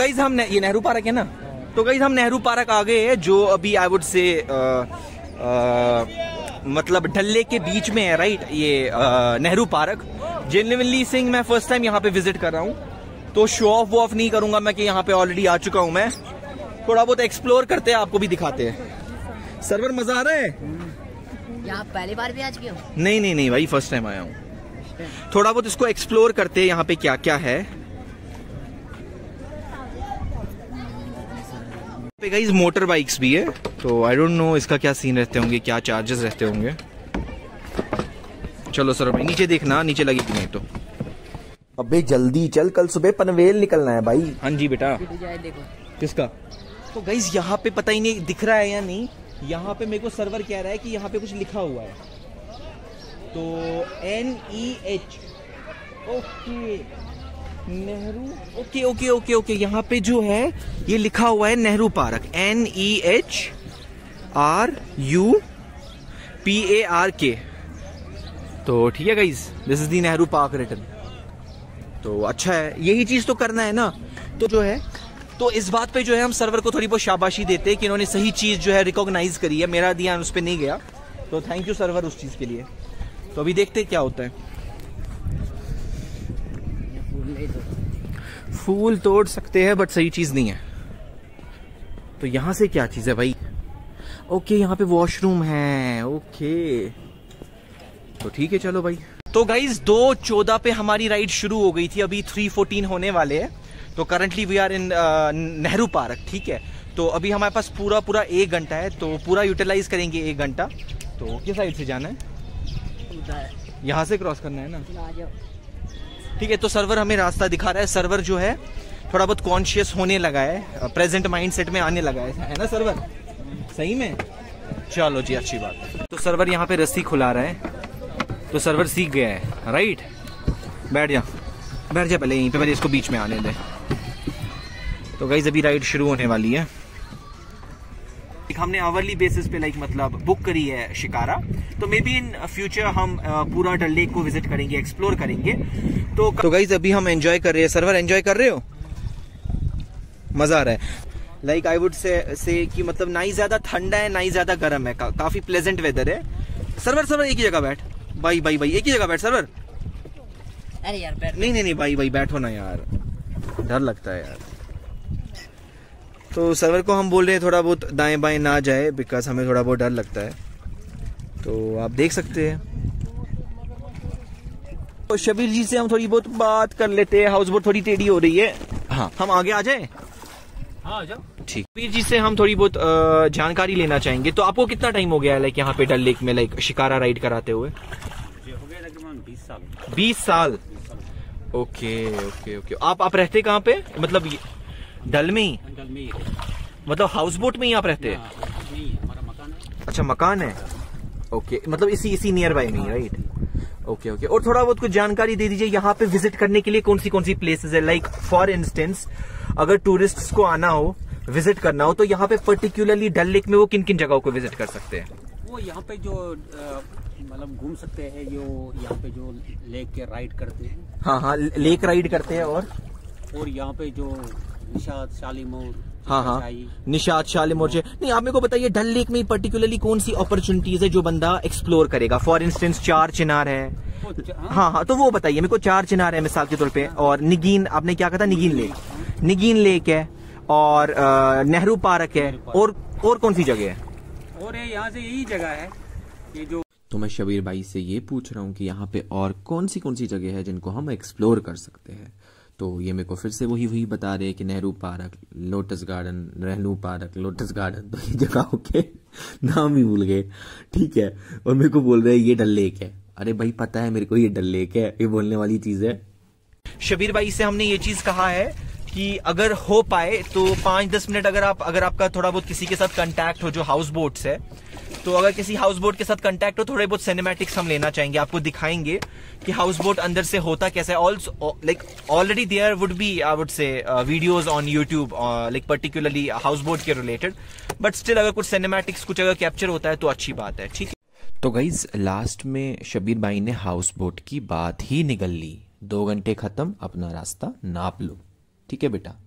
Guys हम ये Nehru park है ना, तो गाइज हम नेहरू पार्क आ गए हैं, जो अभी आई वुड से मतलब डल लेक के बीच में है, राइट। ये नेहरू पार्क जेन्युइनली सिंह मैं फर्स्ट टाइम यहाँ पे विजिट कर रहा हूँ, तो शो ऑफ वो ऑफ नहीं करूंगा मैं कि यहाँ पे ऑलरेडी आ चुका हूँ मैं। थोड़ा बहुत एक्सप्लोर करते हैं, आपको भी दिखाते हैं। सर्वर मजा आ रहा है यहाँ पहली बार भी आ चुके हो? नहीं भाई, फर्स्ट टाइम आया हूँ। थोड़ा बहुत इसको एक्सप्लोर करते हैं, यहाँ पे क्या क्या है। पे गाइस मोटर बाइक्स भी है, तो आई डोंट नो इसका क्या सीन रहते होंगे, क्या चार्जेस रहते होंगे। चलो सर भाई नीचे देखना, नीचे लगेगी नहीं तो। अबे जल्दी चल, कल सुबह पनवेल निकलना है भाई। हाँ जी बेटा। देखो किसका? तो गाइस यहाँ पे पता ही नहीं दिख रहा है या नहीं, यहाँ पे मेरे को सर्वर कह रहा है कि यहाँ पे कुछ लिखा हुआ है, तो NEH okay Nehru, okay okay okay okay. यहाँ पे जो है ये लिखा हुआ है नेहरू पार्क, NEHRUPARK। तो ठीक है guys, this is the Nehru park written. तो अच्छा है, यही चीज तो करना है ना। तो जो है, तो इस बात पे जो है हम सर्वर को थोड़ी बहुत शाबाशी देते हैं कि इन्होंने सही चीज जो है रिकॉग्नाइज करी है। मेरा ध्यान उस पर नहीं गया, तो थैंक यू सर्वर उस चीज के लिए। तो अभी देखते हैं क्या होता है। फूल तोड़ सकते हैं बट सही चीज नहीं है। तो यहां से क्या चीज है भाई? ओके यहाँ पे वॉशरूम है, ओके तो ठीक है चलो भाई। तो गाइज 2:14 पे हमारी राइड शुरू हो गई थी, अभी 3:14 होने वाले हैं। तो currently we are in Nehru park, ठीक है। तो अभी हमारे पास पूरा 1 घंटा है, तो पूरा यूटिलाइज करेंगे 1 घंटा। तो किस साइड से जाना है? यहाँ से क्रॉस करना है ना, ठीक है। तो सर्वर हमें रास्ता दिखा रहा है। सर्वर जो है थोड़ा बहुत कॉन्शियस होने लगा है, प्रेजेंट माइंडसेट में आने लगा है ना सर्वर? सही में? चलो जी, अच्छी बात है। तो सर्वर यहाँ पे रस्सी खुला रहा है, तो सर्वर सीख गया है, राइट। बैठ जा पहले यहीं पे, पहले इसको बीच में आने दे। तो गाइस अभी राइड शुरू होने वाली है। हमने आवरली बेसिस पे मतलब बुक करी है शिकारा, तो मे बी इन फ्यूचर हम पूरा डल लेक को विजिट करेंगे, एक्सप्लोर करेंगे। तो गाइस अभी हम एंजॉय कर रहे हैं। सर्वर एंजॉय कर रहे हो? मजा आ रहा है। लाइक आई वुड से कि मतलब ना ही ज्यादा ठंडा है ना ही ज्यादा गर्म है, काफी प्लेजेंट वेदर है। सर्वर एक ही जगह बैठ भाई, एक ही जगह बैठ सर्वर। अरे यार बैठ। नहीं भाई बैठो ना यार, डर लगता है यार। तो सर्वर को हम बोल रहे हैं थोड़ा बहुत दाएं बाएं ना जाए, बिकॉज हमें थोड़ा बहुत डर लगता है। तो आप देख सकते हैं। तो शबीर जी से हम थोड़ी बहुत बात कर लेते हैं। हाउस बोट थोड़ी टेढ़ी हो रही है। हाँ, हम आगे आ जाए? हाँ, आ जाओ। ठीक। शबीर जी से हम थोड़ी बहुत जानकारी लेना चाहेंगे। तो आपको कितना टाइम हो गया है लाइक यहाँ पे डल लेक में लाइक शिकारा राइड कराते हुए? हो गया तकरीबन 20 साल। 20 साल, ओके। आप रहते कहाँ पे? मतलब डल में ही? डल में ही। मतलब हाउस बोट में ही आप रहते हैं? हमारा मकान है। अच्छा मकान है, ओके। मतलब इसी नियर बाय में ही, राइट। ओके। और थोड़ा बहुत कुछ जानकारी दे दीजिए, यहाँ पे विजिट करने के लिए कौन सी प्लेसेस है? लाइक फॉर इंस्टेंस अगर टूरिस्ट्स को आना हो, विजिट करना हो, तो यहाँ पे पर्टिकुलरली डल लेक में वो किन जगहों को विजिट कर सकते हैं? वो यहाँ पे जो मतलब घूम सकते हैं, जो यहाँ पे जो लेक के राइड करते हैं। हाँ, लेक राइड करते हैं। और यहाँ पे जो निशात शालीमार। हाँ, निशात शालीमार। नहीं, आप मेरे को बताइए डल लेक में पर्टिकुलरली कौन सी अपॉर्चुनिटीज है जो बंदा एक्सप्लोर करेगा? फॉर इंस्टेंस चार चिनार है। हाँ, तो वो बताइए मेरे को। चार चिनार है मिसाल के तौर पे, और निगीन, आपने क्या कहा था? निगीन लेक है, और नेहरू पार्क है, और कौन सी जगह है? और यहाँ से यही जगह है ये जो। तो मैं शबीर भाई से ये पूछ रहा हूँ कि यहाँ पे और कौन सी जगह है जिनको हम एक्सप्लोर कर सकते हैं। तो ये मेरे को फिर से वही बता रहे हैं कि Nehru park, lotus garden, Nehru park, lotus garden. तो ये जगहों के नाम ही भूल गए, ठीक है। और मेरे को बोल रहे हैं ये डल लेक है। अरे भाई पता है मेरे को ये डल लेक है, ये बोलने वाली चीज है। शबीर भाई से हमने ये चीज कहा है कि अगर हो पाए तो 5-10 मिनट अगर आपका थोड़ा बहुत किसी के साथ कांटेक्ट हो जो हाउस बोट्स है, तो अगर किसी हाउस बोट के साथ कांटेक्ट हो, थोड़े बहुत सिनेमैटिक्स हम लेना चाहेंगे, आपको दिखाएंगे कि हाउस बोट अंदर से होता कैसा है। Also like already there would be I would say videos on YouTube like particularly house boat के रिलेटेड, बट स्टिल अगर कुछ सिनेमैटिक्स कुछ अगर कैप्चर होता है तो अच्छी बात है, ठीक है। तो गाइज लास्ट में शबीर भाई ने हाउस बोट की बात ही निगल ली। 2 घंटे खत्म, अपना रास्ता नाप लो, ठीक है बेटा।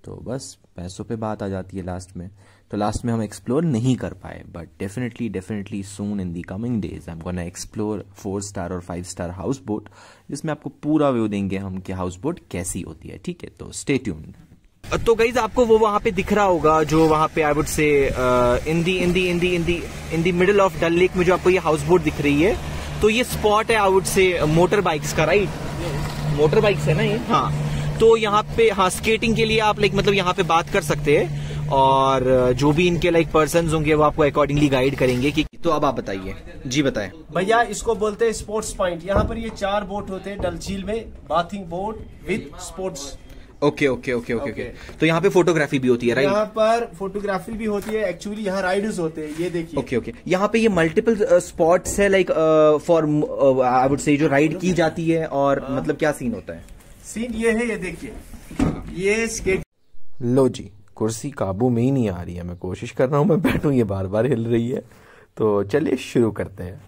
तो बस पैसों पे बात आ जाती है लास्ट में। तो लास्ट में हम एक्सप्लोर नहीं कर पाए, but definitely soon in the coming days I am gonna explore 4 star और 5 स्टार हाउस बोट, जिसमें आपको पूरा व्यू देंगे हम कि हाउस बोट कैसी होती है। ठीक है, तो स्टे ट्यून्ड। तो गाइज आपको वो वहां पे दिख रहा होगा जो वहां पे I would say in the middle of Dal lake में जो आपको ये हाउस बोट दिख रही है, तो ये स्पॉट है I would say motor bikes का, राइट? मोटर बाइक्स है ना ये? हाँ। तो यहाँ पे हाँ स्केटिंग के लिए आप लाइक मतलब यहाँ पे बात कर सकते हैं, और जो भी इनके लाइक पर्सन्स होंगे वो आपको अकॉर्डिंगली गाइड करेंगे कि। तो अब आप बताइए जी, बताएं भैया। इसको बोलते हैं स्पोर्ट्स पॉइंट। यहाँ पर ये 4 बोट होते हैं डल झील में, bathing boat with sports. Okay. तो यहाँ पे फोटोग्राफी भी होती है, राइट? यहाँ पर फोटोग्राफी भी होती है। एक्चुअली यहाँ राइडर्स होते हैं, ये देखिए। ओके। यहाँ पे ये मल्टीपल स्पॉट्स है like for I would say जो राइड की जाती है, और मतलब क्या सीन होता है? सीन ये है, ये देखिए, ये स्केट। लो जी, कुर्सी काबू में ही नहीं आ रही है। मैं कोशिश कर रहा हूँ मैं बैठूं, ये बार बार हिल रही है। तो चलिए शुरू करते हैं।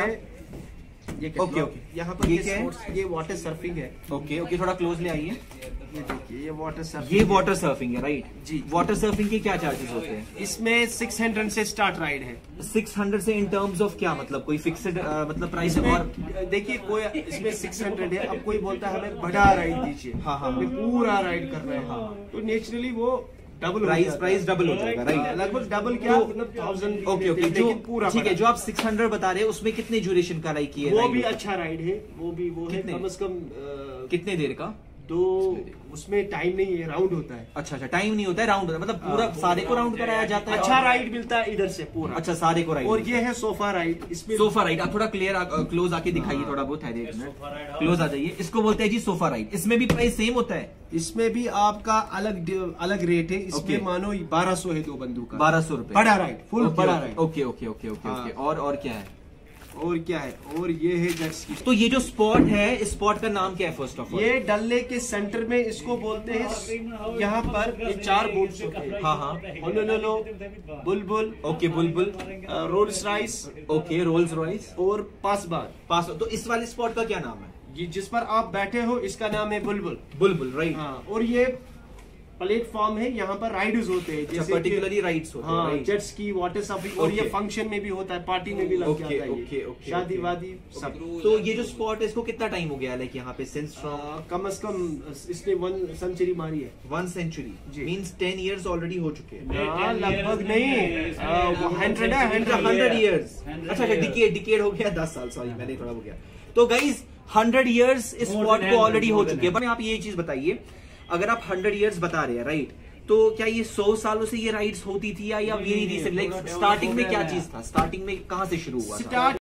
ओके। यहाँ पर ये वाटर सर्फिंग है। ओके, थोड़ा क्लोज ले आइए। ये देखिए, ये वाटर सर्फिंग। ये वाटर सर्फिंग है, राइट जी। वाटर सर्फिंग के क्या चार्जेस होते हैं? इसमें 600 से स्टार्ट राइड है। 600 से इन टर्म्स ऑफ क्या मतलब? कोई फिक्स्ड मतलब प्राइस है? और देखिए, कोई इसमें 600 है। अब कोई बोलता है हमें बड़ा राइड दीजिए, हाँ, हमें पूरा राइड कर रहे हैं, तो नेचुरली वो डबल प्राइस डबल हो जाएगा, राइट? लगभग डबल क्या, मतलब 1000। ओके। जो पूरा ठीक है, जो आप 600 बता रहे हैं उसमें कितने ड्यूरेशन का राइड किया? वो भी अच्छा राइड है, वो है कम से कम कितने देर का? तो उसमें टाइम नहीं है, राउंड होता है। अच्छा, टाइम नहीं होता है, राउंड होता है, मतलब पूरा सारे को राउंड कराया जाता है। अच्छा राइड मिलता है इधर से पूरा। अच्छा, सारे को राइड। और ये है सोफा राइड। इसमें सोफा राइड, आप थोड़ा क्लियर क्लोज आके दिखाइए थोड़ा बहुत है, क्लोज आ जाइए। इसको बोलते हैं जी सोफा राइड। इसमें भी प्राइस सेम होता है? इसमें भी आपका अलग रेट है। इसमें मानो 1200 है 2 बंदों का। 1200 रुपए बड़ा राइड, फुल बड़ा राइड। ओके। और क्या है? और क्या है? और ये है जेट स्की। तो ये जो स्पॉट है, इस स्पॉट का नाम क्या है फर्स्ट ऑफ ऑल? ये डल लेक के सेंटर में इसको बोलते हैं। यहाँ पर ये 4 बोट्स होते हैं। हाँ। होनोलुलु, बुलबुल। ओके, बुलबुल। Rolls Royce. Okay, Rolls Royce. और पास। तो इस वाले स्पॉट का क्या नाम है? ये जिस पर आप बैठे हो इसका नाम है बुलबुल, राइट? हाँ। और ये प्लेटफॉर्म है, यहाँ पर राइड्स होते हैं, जैसे पर्टिकुलरली राइड्स होते हैं। हाँ, जेट स्की, वाटर सर्फिंग। और ये फंक्शन में भी होता है, पार्टी में भी लग जाता है। ओके। शादी वादी सब। तो ये जो स्पॉट है इसको कितना टाइम हो गया लाइक यहाँ पे? सिंस कम से कम इसने 1 सेंचुरी मारी है। 1 सेंचुरी मीन्स 10 years ऑलरेडी हो चुके हैं। लगभग नहीं, 100 years। अच्छा, डिकेड हो गया, 10 साल, सॉरी मैंने थोड़ा हो गया। तो गाइज 100 years इस स्पॉट को ऑलरेडी हो चुके हैं। आप ये चीज बताइए, अगर आप 100 years बता रहे हैं, राइट, तो क्या ये 100 सालों से ये राइड्स होती थी, या वेरी रिसेंट? लाइक स्टार्टिंग में क्या चीज था? स्टार्टिंग में कहाँ से शुरू हुआ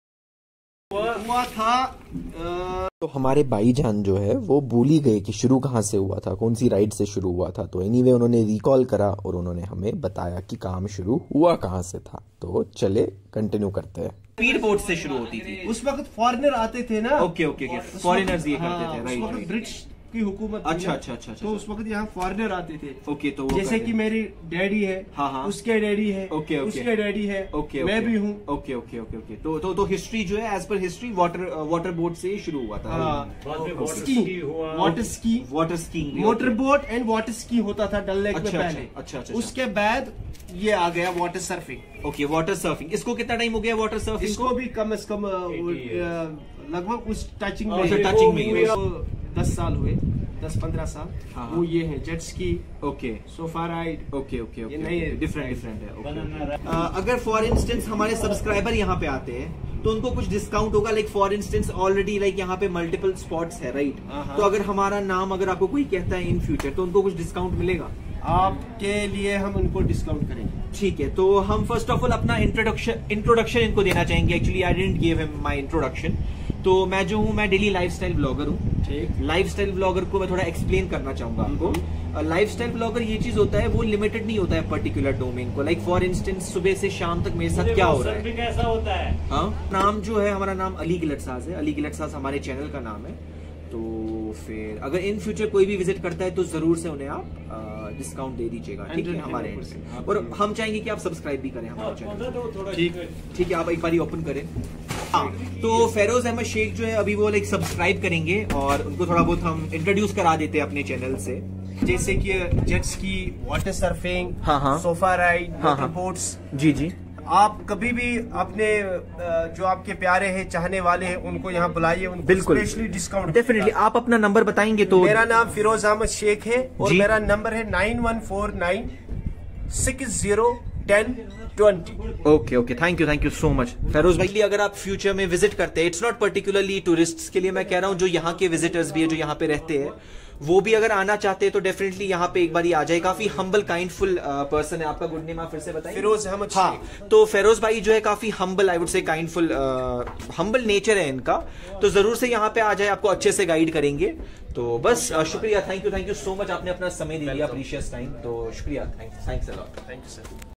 था? तो हमारे भाईजान जो है वो भूल ही गए कि शुरू कहाँ से हुआ था, कौन सी राइड से शुरू हुआ था। तो एनीवे उन्होंने रिकॉल करा और उन्होंने हमें बताया कि काम शुरू हुआ कहाँ से था। तो चले कंटिन्यू करते हैं। स्पीड बोट से शुरू होती थी। उस वक्त फॉरेनर आते थे ना। ओके। फॉरेनर्स ये करते थे, राइट? ब्रिटिश की हुकूमत। अच्छा। तो उस वक्त यहाँ फॉरेनर आते थे। ओके। तो जैसे कि मेरी डैडी है, हाँ, उसके डैडी है, ओके, उसके डैडी है, ओके, मैं भी हूँ। ओके। तो हिस्ट्री जो है, as per history water boat से शुरू हुआ था। Water ski, motor boat and water ski होता था डल लेक में पहले। अच्छा। उसके बाद ये आ गया water surfing. Okay, water surfing. इसको कितना टाइम हो गया वाटर सर्फिंग? इसको भी कम से कम लगभग उस टचिंग में 10 साल हुए, 10-15 साल। वो ये है jet ski. Okay. Sofa ride. Okay. ये नहीं है, डिफरेंट है। ओके। अगर फॉर इंस्टेंस हमारे सब्सक्राइबर यहाँ पे आते हैं तो उनको कुछ डिस्काउंट होगा? Like for instance already like यहाँ पे मल्टीपल स्पॉट्स है, राइट? तो अगर हमारा नाम अगर आपको कोई कहता है इन फ्यूचर, तो उनको कुछ डिस्काउंट मिलेगा? आपके लिए हम उनको डिस्काउंट करेंगे। ठीक है। तो हम फर्स्ट ऑफ ऑल अपना इंट्रोडक्शन इनको देना चाहेंगे। Actually I didn't give him my introduction. तो मैं जो हूँ, मैं डेली लाइफस्टाइल ब्लॉगर हूँ। ठीक। लाइफस्टाइल ब्लॉगर को मैं थोड़ा एक्सप्लेन करना चाहूंगा आपको। लाइफस्टाइल ब्लॉगर ये चीज होता है, वो लिमिटेड नहीं होता है पर्टिकुलर डोमेन को। लाइक फॉर इंस्टेंस सुबह से शाम तक मेरे साथ क्या हो रहा है, कैसा होता है। हाँ, नाम जो है हमारा नाम अली गिलटसाज है। अली गिलटसाज हमारे चैनल का नाम है। तो फिर अगर इन फ्यूचर कोई भी विजिट करता है तो जरूर से उन्हें आप डिस्काउंट दे दीजिएगा, ठीक है, हमारे एंड से। और हम चाहेंगे कि आप सब्सक्राइब भी करें हमारे चैनल। ठीक है, आप एक बार ओपन करें। हाँ, तो फेरोज अहमद शेख जो है अभी वो लाइक सब्सक्राइब करेंगे और उनको थोड़ा बहुत हम इंट्रोड्यूस करा देते हैं अपने चैनल से। जैसे कि जेट्स की, वाटर सर्फिंग, हाँ। सोफा राइड, हाँ। Motor boats. जी। आप कभी भी अपने जो आपके प्यारे हैं, चाहने वाले हैं, उनको यहाँ बुलाइए, उनको बिल्कुल स्पेशली डिस्काउंट। डेफिनेटली। आप अपना नंबर बताएंगे तो? मेरा नाम फिरोज अहमद शेख है और जी। मेरा नंबर है 9149601020। Okay, thank you so much Feroz भाई। अगर आप फ्यूचर में विजिट करते हैं, इट्स नॉट पर्टिकुलरली टूरिस्ट्स के लिए मैं कह रहा हूँ, जो यहाँ के विजिटर्स भी है, जो यहाँ पे रहते हैं, वो भी अगर आना चाहते हैं तो डेफिनेटली यहाँ पे एक बार आ जाए। काफी हम्बल काइंडफुल पर्सन है। आपका गुड नेम आप फिर से बताइए? फिरोज अहमद हाँ, शेख। तो फेरोज भाई जो है काफी हम्बल, आई वुड से काइंडफुल, हम्बल नेचर है इनका। तो जरूर से यहाँ पे आ जाए, आपको अच्छे से गाइड करेंगे। तो बस शुक्रिया, थैंक यू सो मच, आपने अपना समय दे दिया, प्रीशियस टाइम। तो शुक्रिया, thanks a lot. Thank you sir.